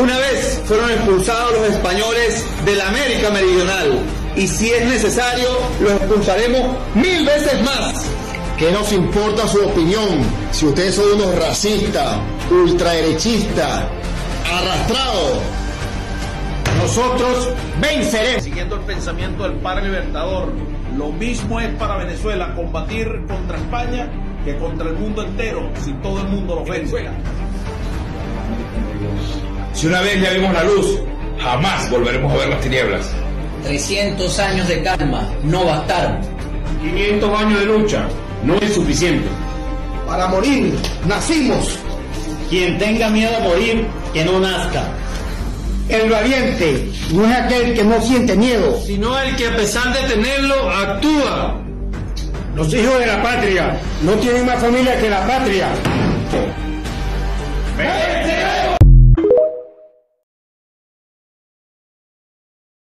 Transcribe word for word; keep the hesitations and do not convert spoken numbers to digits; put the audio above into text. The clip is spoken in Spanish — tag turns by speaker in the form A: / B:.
A: Una vez fueron expulsados los españoles de la América Meridional y si es necesario los expulsaremos mil veces más.
B: ¿Qué nos importa su opinión si ustedes son unos racistas, ultraderechistas, arrastrados?
C: Nosotros venceremos.
D: Siguiendo el pensamiento del padre libertador, lo mismo es para Venezuela combatir contra España que contra el mundo entero, si todo el mundo lo vence.
E: Si una vez ya vimos la luz, jamás volveremos a ver las tinieblas.
F: trescientos años de calma no bastaron.
C: quinientos años de lucha no es suficiente.
B: Para morir, nacimos.
G: Quien tenga miedo a morir, que no nazca.
C: El valiente no es aquel que no siente miedo,
A: Sino el que a pesar de tenerlo, actúa.
C: los hijos de la patria no tienen más familia que la patria.
D: ¡Venceremos!